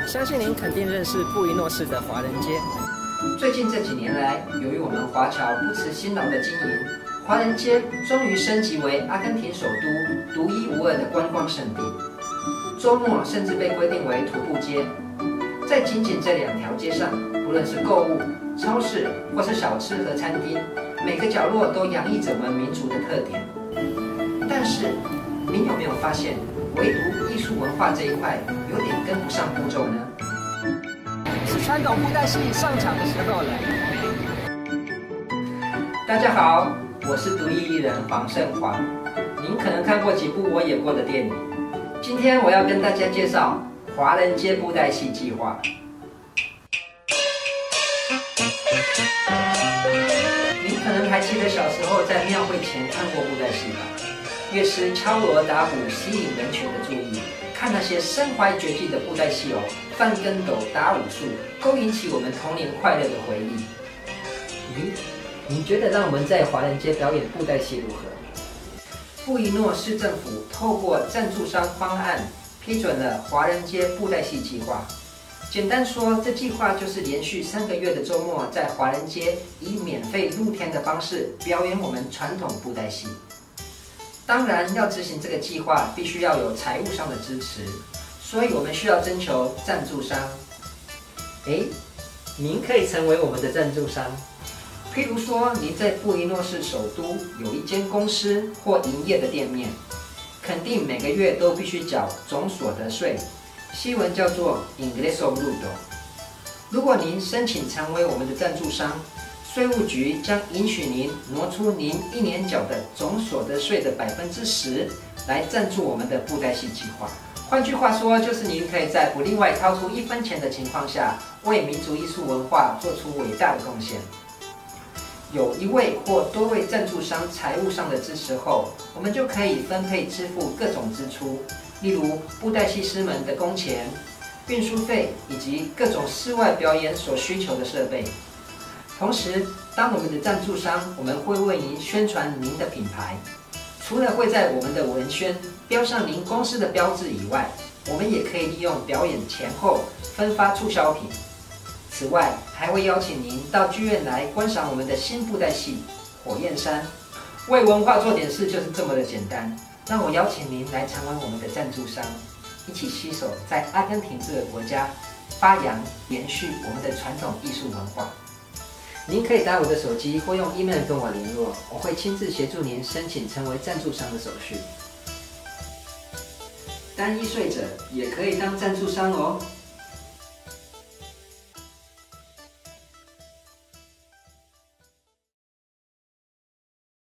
相信您肯定认识布宜诺斯的华人街。 最近这几年来，由于我们华侨不辞辛劳的经营，华人街终于升级为阿根廷首都独一无二的观光胜地。周末甚至被规定为徒步街。在仅仅这2条街上，不论是购物、超市或是小吃和餐厅，每个角落都洋溢着我们民族的特点。但是，您有没有发现，唯独艺术文化这一块有点跟不上步骤呢？ 是传统布袋戏上场的时候了。 大家好，我是独艺艺人黄胜华。您可能看过几部我演过的电影。今天我要跟大家介绍华人街布袋戏计划。您可能还记得小时候在庙会前看过布袋戏吧？乐师敲锣打鼓，吸引人群的注意。看那些身怀绝技的布袋戏偶翻跟斗、打武术，勾引起我们童年快乐的回忆。咦，你觉得让我们在华人街表演布袋戏如何？布宜诺市政府透过赞助商方案批准了华人街布袋戏计划。简单说，这计划就是连续3个月的周末，在华人街以免费露天的方式表演我们传统布袋戏。当然，要执行这个计划，必须要有财务上的支持，所以我们需要征求赞助商。您可以成为我们的赞助商。譬如说，您在布宜诺市首都有一间公司或营业的店面，肯定每个月都必须缴总所得税，西文叫做 Ingreso Bruto。如果您申请成为我们的赞助商，税务局将允许您挪出您1年缴的总所得税的10%来赞助我们的布袋戏计划。换句话说，就是您可以在不另外掏出1分钱的情况下，为民族艺术文化做出伟大的贡献。有1位或多位赞助商财务上的支持后，我们就可以分配支付各种支出，例如布袋戏师们的工钱、运输费以及各种室外表演所需求的设备。同时，当我们的赞助商，我们会为您宣传您的品牌。除了会在我们的文宣标上您公司的标志以外，我们也可以利用表演前后分发促销品。此外，还会邀请您到剧院来观赏我们的新布袋戏《火焰山》。为文化做点事就是这么的简单。让我邀请您来成为我们的赞助商，一起携手在阿根廷这个国家发扬、延续我们的传统艺术文化。您可以打我的手机或用 email 跟我联络，我会亲自协助您申请成为赞助商的手续。单一税者也可以当赞助商哦。